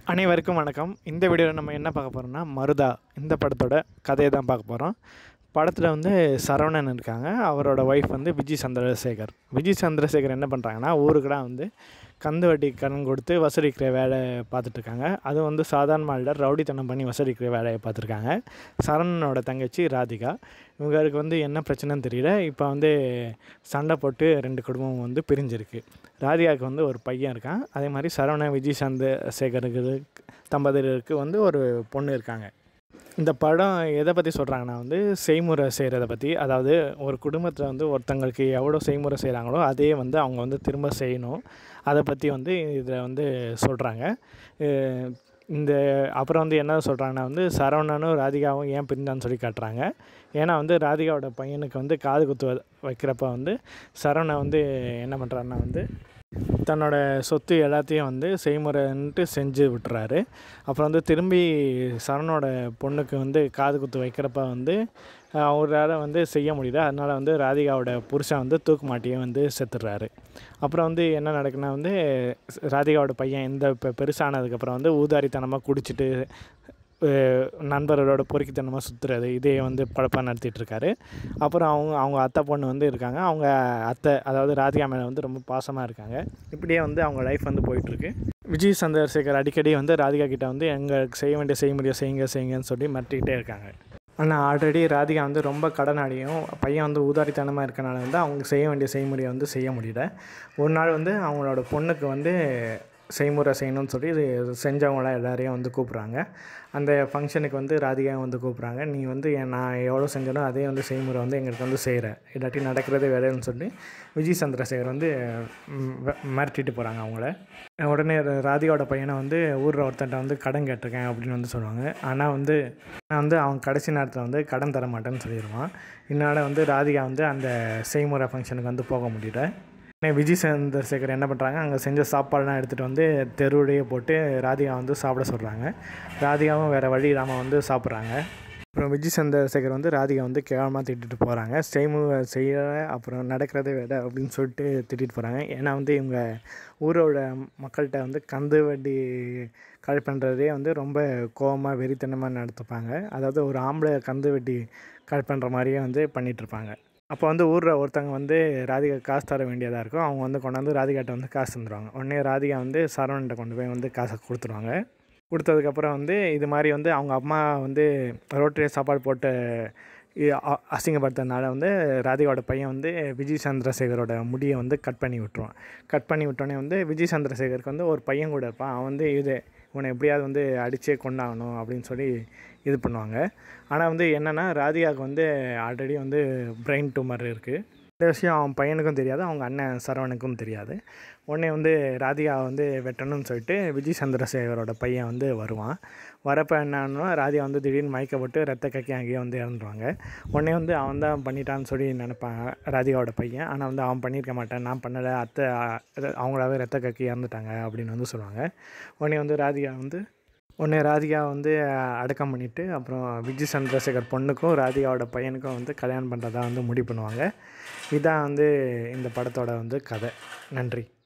அனைவருக்கும் வணக்கம். இந்த வீடியோவில் நம்ம என்ன பார்க்க போகிறோம்னா, மருதா இந்த படத்தோட கதையை தான் பார்க்க போகிறோம். படத்தில் வந்து சரவணன் இருக்காங்க. அவரோட ஒய்ஃப் வந்து விஜய் சந்திரசேகர். விஜய் சந்திரசேகர் என்ன பண்ணுறாங்கன்னா, ஊருக்குலாம் வந்து கந்து வட்டி கடன் கொடுத்து வசூலிக்கிற வேலை பார்த்துட்ருக்காங்க. அதுவும் வந்து சாதாரண இல்லை, ரவுடித்தனம் பண்ணி வசூலிக்கிற வேலையை பார்த்துருக்காங்க. சரவணனோட தங்கச்சி ராதிகா. இவங்களுக்கு வந்து என்ன பிரச்சனைன்னு தெரியல. இப்போ வந்து சண்டை போட்டு 2 குடும்பம் வந்து பிரிஞ்சிருக்கு. ராதிகாவுக்கு வந்து ஒரு பையன் இருக்கான். அதே மாதிரி சரவணன் விஜய் சந்திரசேகருக்கு தம்பதியருக்கு வந்து ஒரு பொண்ணு இருக்காங்க. இந்த படம் எதை பற்றி சொல்கிறாங்கன்னா வந்து செய்முறை செய்கிறத பற்றி. அதாவது ஒரு குடும்பத்தில் வந்து ஒருத்தங்களுக்கு எவ்வளோ செய்முறை செய்கிறாங்களோ அதே வந்து அவங்க வந்து திரும்ப செய்யணும். அதை பற்றி வந்து இதில் வந்து சொல்கிறாங்க. இந்த அப்புறம் வந்து என்ன சொல்கிறாங்கன்னா வந்து சரவணனும் ராதிகாவும் ஏன் பிரிந்தான்னு சொல்லி காட்டுறாங்க. ஏன்னா வந்து ராதிகாவோட பையனுக்கு வந்து காது குத்து வைக்கிறப்ப வந்து சரவணன் வந்து என்ன பண்ணுறாருன்னா வந்து தன்னோட சொத்து எல்லாத்தையும் வந்து செய்முறைன்ட்டு செஞ்சு விட்டுறாரு. அப்புறம் வந்து திரும்பி சரவணோட பொண்ணுக்கு வந்து காது குத்து வைக்கிறப்ப வந்து அவரால் வந்து செய்ய முடியுது. அதனால் வந்து ராதிகாவோட புருஷன் வந்து தூக்கு மாட்டியே வந்து செத்துடுறாரு. அப்புறம் வந்து என்ன நடக்குன்னா வந்து ராதிகாவோட பையன் இந்த பெருசானதுக்கப்புறம் வந்து ஊதாரித்தனமாக குடிச்சிட்டு நண்பர்களோட பொறுக்கித்தனமாக சுற்றுறது இதே வந்து பழப்பாக நடத்திட்டுருக்காரு. அப்புறம் அவங்க அத்தை பொண்ணு வந்து இருக்காங்க. அவங்க அத்தை அதாவது ராதிகா மேலே வந்து ரொம்ப பாசமாக இருக்காங்க. இப்படியே வந்து அவங்க லைஃப் வந்து போயிட்டுருக்கு. விஜய் சந்திரசேகர் அடிக்கடி வந்து ராதிகா கிட்டே வந்து எங்களுக்கு செய்ய வேண்டிய செய்முறையை செய்யுங்கன்னு சொல்லி மிரட்டிக்கிட்டே இருக்காங்க. ஆனால் ஆல்ரெடி ராதிகா வந்து ரொம்ப கடனாடியும் பையன் வந்து ஊதாரித்தனமாக இருக்கனால வந்து அவங்க செய்ய வேண்டிய செய்முறையை வந்து செய்ய முடியல. ஒரு நாள் வந்து அவங்களோட பொண்ணுக்கு வந்து செய்முறை செய்யணும்னு சொல்லி இது செஞ்சவங்களாம் எல்லாரையும் வந்து கூப்பிட்றாங்க. அந்த ஃபங்க்ஷனுக்கு வந்து ராதிகா வந்து கூப்பிட்றாங்க. நீ வந்து நான் எவ்வளோ செஞ்சனோ அதே வந்து செய்முறை வந்து எங்களுக்கு வந்து செய்கிற, இல்லாட்டி நடக்கிறதே வேலைன்னு சொல்லி விஜய் சந்திரசேகர் வந்து மிரட்டிட்டு போகிறாங்க அவங்கள. உடனே ராதிகாவோட பையனை வந்து ஊரில் ஒருத்தன்ட்ட வந்து கடன் கேட்டிருக்கேன் அப்படின்னு வந்து சொல்லுவாங்க. ஆனால் வந்து நான் வந்து அவன் கடைசி நேரத்தில் வந்து கடன் தர மாட்டேன்னு சொல்லிடுவான். இதனால் வந்து ராதிகா வந்து அந்த செய்முறை ஃபங்க்ஷனுக்கு வந்து போக முடியல. விஜய் சந்திரசேகர் என்ன பண்ணுறாங்க, அங்கே செஞ்ச சாப்பாடுலாம் எடுத்துகிட்டு வந்து தெருவுடையே போட்டு ராதிகா வந்து சாப்பிட சொல்கிறாங்க. ராதிகாவும் வேறு வழி இல்லாமல் வந்து சாப்பிட்றாங்க. அப்புறம் விஜய் சந்திரசேகர் வந்து ராதிகா வந்து கேவலமாக திட்டிட்டு போகிறாங்க. செய்ய அப்புறம் நடக்கிறதே வேலை அப்படின்னு சொல்லிட்டு திட்டிட்டு போகிறாங்க. ஏன்னா வந்து இவங்க ஊரோட மக்கள்கிட்ட வந்து கந்து வட்டி கலெக்ட் பண்ணுறதே வந்து ரொம்ப கோவமாக வெறித்தனமாக நடத்துப்பாங்க. அதாவது ஒரு ஆம்பளை கந்து வட்டி கலெக்ட் பண்ணுற மாதிரியே வந்து பண்ணிகிட்ருப்பாங்க. அப்போ வந்து ஊரில் ஒருத்தவங்க வந்து ராதிகா காசு தர வேண்டியதாக இருக்கும். அவங்க வந்து கொண்டாந்து ராதிகாட்ட வந்து காசு தந்துடுவாங்க. உடனே ராதிகா வந்து சரவணன்ட்ட கொண்டு போய் வந்து காசை கொடுத்துருவாங்க. கொடுத்ததுக்கப்புறம் வந்து இது மாதிரி வந்து அவங்க அம்மா வந்து ரோட்டிலே சாப்பாடு போட்டு அசிங்கப்படுத்துறதுனால வந்து ராதிகாவோட பையன் வந்து விஜய் சந்திரசேகரோட முடியை வந்து கட் பண்ணி விட்டுருவான். கட் பண்ணி விட்டோடனே வந்து விஜய் சந்திரசேகருக்கு வந்து ஒரு பையன் கூட இருப்பான். அவன் வந்து இவனை எப்படியாவது வந்து அடித்தே கொண்டாகணும் அப்படின்னு சொல்லி இது பண்ணுவாங்க. ஆனால் வந்து என்னென்னா ராதிகாவுக்கு வந்து ஆல்ரெடி வந்து பிரெயின் டியூமர் இருக்குது. இந்த விஷயம் அவன் பையனுக்கும் தெரியாது, அவங்க அண்ணன் சரவணுக்கும் தெரியாது. உடனே வந்து ராதிகா வந்து வெட்டணும்னு சொல்லிட்டு விஜய் சந்திரசேகரோட பையன் வந்து வருவான். வரப்போ என்னன்னா ராதிகா வந்து திடீர்னு மயக்கப்பட்டு ரத்த கக்கி அங்கேயே வந்து இறந்துருவாங்க. உடனே வந்து அவன் தான் பண்ணிட்டான்னு சொல்லி நினைப்பாங்க ராதிகாவோட பையன். ஆனால் வந்து அவன் பண்ணியிருக்க மாட்டான், நான் பண்ணலை, அத்தை அவங்களாவே ரத்த கக்கி இறந்துட்டாங்க அப்படின்னு வந்து சொல்லுவாங்க. உடனே ராதிகா வந்து அடக்கம் பண்ணிவிட்டு அப்புறம் விஜய் சந்திரசேகர் பொண்ணுக்கும் ராதிகாவோட பையனுக்கும் வந்து கல்யாணம் பண்ணுறதா வந்து முடிவு பண்ணுவாங்க. இதான் வந்து இந்த படத்தோட வந்து கதை. நன்றி.